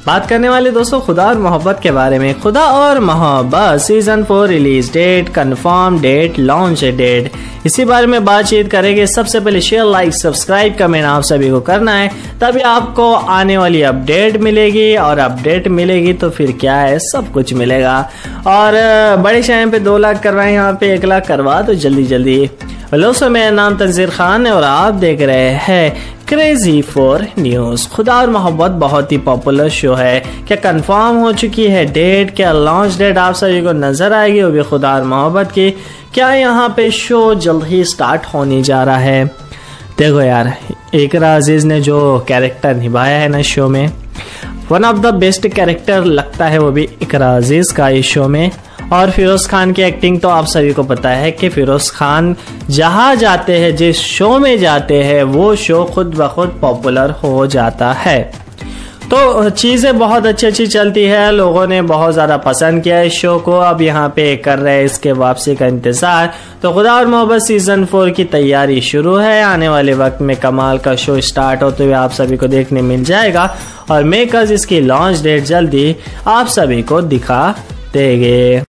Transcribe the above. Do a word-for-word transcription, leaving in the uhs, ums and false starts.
बात करने वाले दोस्तों खुदा और मोहब्बत के बारे में। Khuda Aur Mohabbat season four release date, confirm date, launch date, इसी बारे में बातचीत करेंगे। सबसे पहले शेयर, लाइक, सब्सक्राइब, कमेंट आप सभी को करना है, तभी आपको आने वाली अपडेट मिलेगी, और अपडेट मिलेगी तो फिर क्या है, सब कुछ मिलेगा। और बड़े शहर पे दो लाख करवाए, यहाँ पे एक लाख करवा तो जल्दी जल्दी। दोस्तों मेरा नाम तंजीर खान है और आप देख रहे हैं क्रेजी फॉर न्यूज। खुदा और मोहब्बत बहुत ही पॉपुलर शो है। क्या कंफर्म हो चुकी है डेट? क्या लॉन्च डेट आप सभी को नजर आएगी? वो भी खुदा और मोहब्बत की। क्या यहाँ पे शो जल्द ही स्टार्ट होने जा रहा है? देखो यार, इकरा अजीज ने जो कैरेक्टर निभाया है ना शो में, one of the best character लगता है वो भी इकरा अजीज का इस शो में। और फिरोज खान की एक्टिंग तो आप सभी को पता है कि फिरोज खान जहां जाते हैं, जिस शो में जाते हैं, वो शो खुद ब खुद पॉपुलर हो जाता है। तो चीज़ें बहुत अच्छी अच्छी चलती है, लोगों ने बहुत ज़्यादा पसंद किया इस शो को। अब यहाँ पे कर रहे हैं इसके वापसी का इंतज़ार। तो खुदा और मोहब्बत सीजन फोर की तैयारी शुरू है। आने वाले वक्त में कमाल का शो स्टार्ट होते हुए आप सभी को देखने मिल जाएगा, और मेकर्स इसकी लॉन्च डेट जल्दी आप सभी को दिखा देंगे।